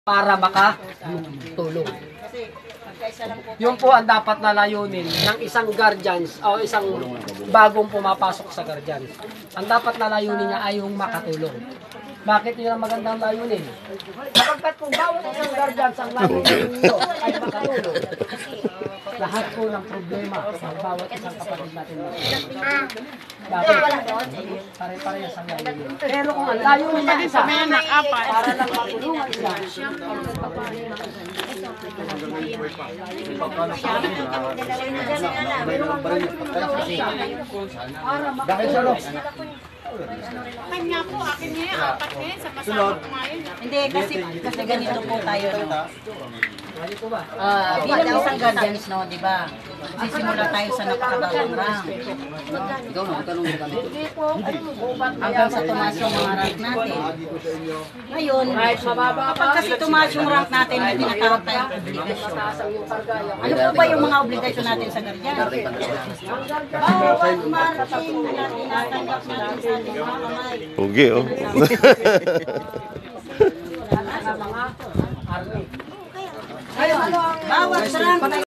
para makatulong. Yun po ang dapat na layunin ng isang guardians o isang bagong pumapasok sa guardians. Ang dapat na layunin niya ay yung makatulong. Bakit yun ang magandang layunin? Kapagkat kung bawat isang guardians ang layunin nito ay makatulong, lahat po ng problema ng bawat isang kapatid natin. Bakit? Pare-parehas ang layunin. Pero kung ang layunin niya isa, para lang matulungan siya, Kanya po, akin niya, apat niya, sa kasama kumain. Hindi, kasi ganito po tayo. No? ganito ba? Bilang isang guardians, no, di ba? Sisimula tayo sa napakababang rank. Ikaw na, magtanong mo kami. Hanggang sa tumaas yung mga rank natin. Ngayon, kapag kasi tumaas yung rank natin, may tinatawag tayong obligasyon. Ano po ba yung mga obligasyon natin sa guardian? Bawat marking na tinatanggap natin sa ating mga kamay. Pugi, oh. Sa mga army. Ngayon, bawat rank